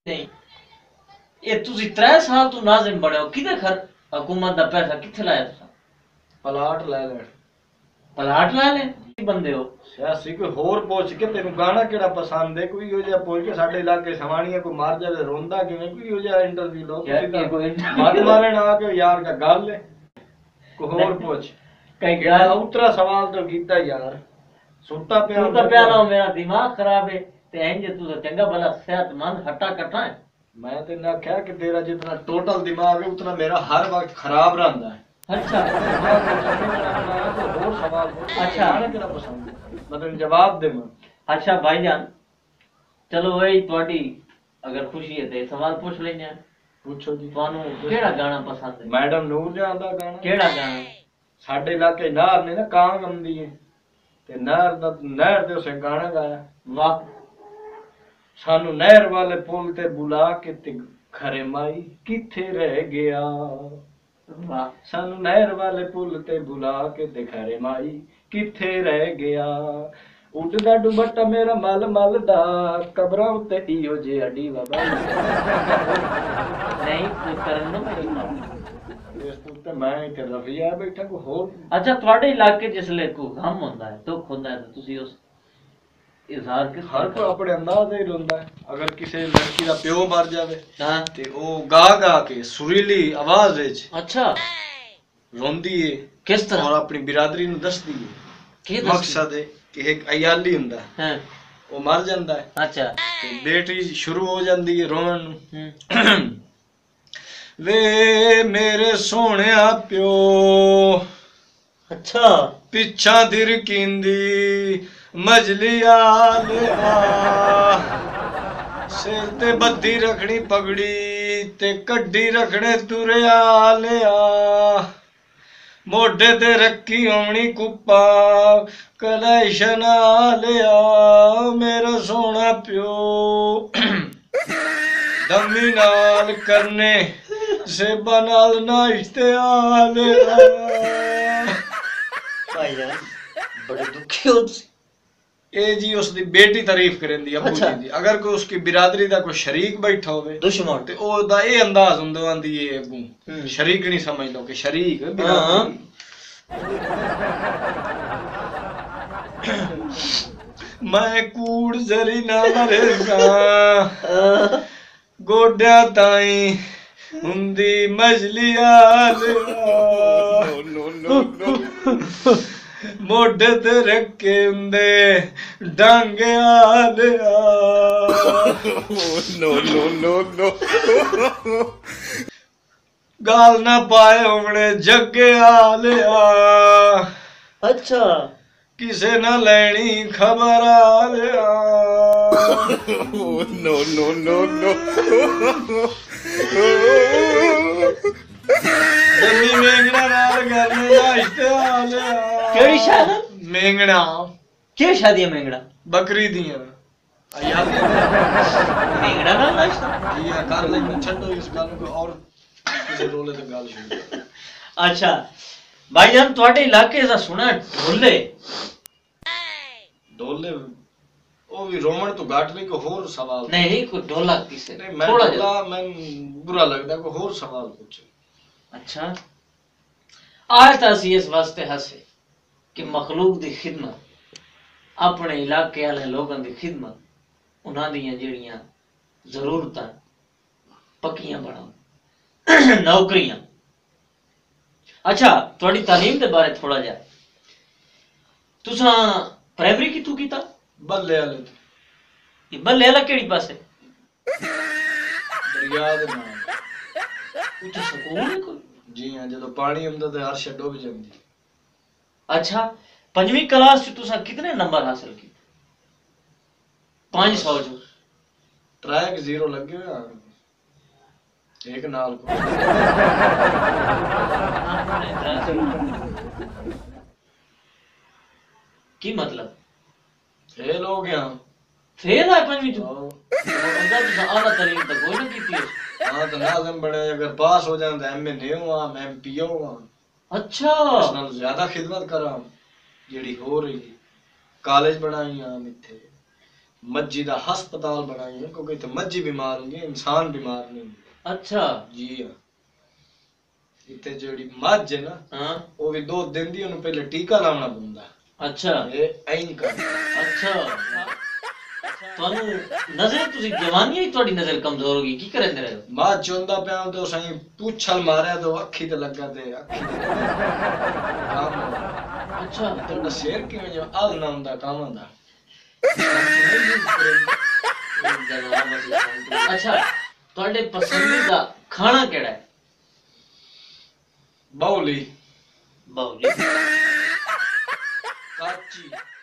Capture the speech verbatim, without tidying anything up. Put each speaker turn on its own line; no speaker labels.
नहीं ये तुसी त्रै साल तू नाज़िम बने हो किदे घर हुकूमत दा पैसा किथे लाया तुसा
प्लाट ले ले
प्लाट ला ले की बंदे हो
सियासी कोई होर पुछ के तेन गाना केड़ा पसंद है कोई हो जा पुछ के साडे इलाके सवाणिया को मार जावे रोंदा किवें कोई हो जा इंटरव्यू लो मत मारे ना के यार का गल है को होर पुछ
कई
यार उतरा सवाल तो कीता यार सुट्टा पे
तू तो प्यारा हो मेरा दिमाग खराब है ते इंज तू तो चंगा भला सेहतमंद हट्टा कट्टा है
मैं तो ना क्या कि तेरा जितना टोटल दिमाग है उतना मेरा हर वक्त खराब रहता है
अच्छा
और सवाल
अच्छा
केड़ा पसंद है मतलब जवाब दे मैं
अच्छा भाईजान चलो वही ਤੁਹਾਡੀ अगर खुशी है ते सवाल पूछ लेने
पूछो जी
ਤੁਹਾਨੂੰ ਕਿਹੜਾ ਗਾਣਾ ਪਸੰਦ ਹੈ
मैडम नूर जान दा गाना
ਕਿਹੜਾ ਗਾਣਾ
ਸਾਡੇ ਇਲਾਕੇ ਨਹਿਰ ਨੇ ਨਾ ਕਾਂ ਗੰਦੀ ਹੈ ਤੇ ਨਹਿਰ ਦਾ ਨਹਿਰ ਦੇ ਉਸੇ ਗਾਣਾ ਗਾਇਆ
ਵਾਹ
सानू नहर वाले पुल ते बुला के ते खरे माई किथे रह गया
वाह
सानू नहर वाले पुल ते बुला के ते खरे माई किथे रह गया उड़दा दुबट्टा मेरा मल मल दा कबरां उत्ते इहो जे अडी बाबा
नहीं कोई करन नो मेरी
इस ते मैं ते रफिया बैठा को होर
अच्छा ਤੁਹਾਡੇ ਇਲਾਕੇ ਜਿਸਲੇ ਕੋ ਗਮ ਹੁੰਦਾ ਹੈ ਦੁੱਖ ਹੁੰਦਾ ਹੈ ਤਾਂ ਤੁਸੀਂ ਉਸ इजहार किस
हर को अपने अंदाज ही रोंदा है अगर किसी लड़की दा प्यो मर जावे
हां
ते ओ गा गा के सुरीली आवाज विच
अच्छा
रोंदी है
किस तरह
और अपनी बिरादरी नु दसदी है
की
मकसद है कि एक अयाली हुंदा है
हां
वो मर जांदा है
अच्छा
ते बेटी शुरू हो जांदी है रोवन
हम्म
वे मेरे सोहणिया प्यो
अच्छा
पिछा दिर कींदी मजलिया लिया सिर ते बद्दी रखनी पगड़ी ते कड्डी रखने तुरिया लिया मोढे ते रखी होनी कुप्पा कलैशन लिया मेरा सोना प्यो दमी नाल करने सेबा नाल नाश्ते आ लिया
भाई यार बड़े दुखी हो तुसी
ए जी उसकी बेटी तारीफ करेंदी अबू
अच्छा।
जी दी अगर कोई उसकी बिरादरी दा कोई शरीक बैठा होवे
दुश्मन
ते ओदा ए अंदाज हुंदा आंदी ए अबू
हम्म।
शरीक नहीं समझ लो कि शरीक
हां
मैं कूड़ जरी ना मरेगा गोड्या ताई हुंदी मजलिया नो नो नो मोढे ते रखे हुंदे डांगे आलिया नो नो नो नो गाल ना पाए होने जगे आलिया
अच्छा
किसे ना लेनी खबर आलिया नो नो नो नो जमी मेंगना नाल करने नाश्ते आलिया
केड़ी शादी
मेंगना
के शादी है मेंगड़ा
बकरी दियां अयाली
मेंगड़ा ना नाश्ता
ये कर ले मैं छड्डो इस गल को और किसी रोले ते गल शुरू
अच्छा भाईजान ਤੁਹਾਡੇ ਇਲਾਕੇ ਦਾ ਸੁਣਾ ਢੋਲੇ
ढोले ओ भी रोमन तो घाट नहीं को होर सवाल
नहीं नहीं कोई ढोला किसे
नहीं मैं
थोड़ा
ढोला मैं बुरा लगदा को होर सवाल पूछ
अच्छा आयत असी इस वास्ते हसे कि मखलूक दी खिदमत अपने इलाके वाले लोगों दी खिदमत उन्हां दियां जेड़ियां जरूरतां पक्कियां बनाओ नौकरियां अच्छा थोड़ी तालीम के बारे थोड़ा जा तुसा प्राइमरी की तू कीता
बल्ले वाले
ये बल्ले वाला केड़ी पासे
दरिया दे नाल
उते सुकून है कोई
जी हां जदों पानी हुंदा ते हर शे डुब जांदी
अच्छा पंजवीं क्लास च तुसा कितने नंबर हासिल किए पाँच सौ जो
ट्रैक जीरो लगे हुए हैं एक नाल को
की मतलब
फेल हो गया
फेल है पंजवीं जो बंदा तुसा आला तालीम तक कोई ना कीती है
हां तो नाज़िम बने अगर पास हो जाए तो एमए हुआ मैं एमपीओ हुआ
अच्छा
इस नाल ज्यादा खिदमत करा जेड़ी हो रही कॉलेज बनाई हम इथे मज्जी दा हस्पताल बनाइए क्योंकि इतने मज्जी बीमार होंगे इंसान बीमार नहीं होंगे।
अच्छा
जी हाँ इतने जेड़ी मज्ज है ना
हाँ
वो भी दो दिन दी उन्हें पहले टीका लाना पड़ता।
अच्छा
ये ऐन कर
अच्छा ਤੁਹਾਨੂੰ ਨਜ਼ਰ ਤੁਸੀਂ ਜਵਾਨੀ ਹੀ ਤੁਹਾਡੀ ਨਜ਼ਰ ਕਮਜ਼ੋਰ ਹੋ ਗਈ ਕੀ ਕਰਦੇ ਰਹੇ ਹੋ
ਮਾਂ ਚੋਂਦਾ ਪਿਆ ਤੇ ਉਸਾਂ ਪੁੱਛਲ ਮਾਰਿਆ ਤੇ ਅੱਖੀ ਤੇ ਲੱਗਾ ਤੇ ਅੱਖੀ ਕੰਮ
ਅੱਛਾ
ਤੇ ਸਿਰ ਕਿਵੇਂ ਜਿਹਾ ਆਲ ਨਾਮ ਦਾ ਕੰਮ ਹੁੰਦਾ।
ਅੱਛਾ ਤੁਹਾਡੇ ਪਸੰਦੀਦਾ ਖਾਣਾ ਕਿਹੜਾ ਹੈ
ਬਾਉਲੀ
ਬਾਉਲੀ
ਕਾਚੀ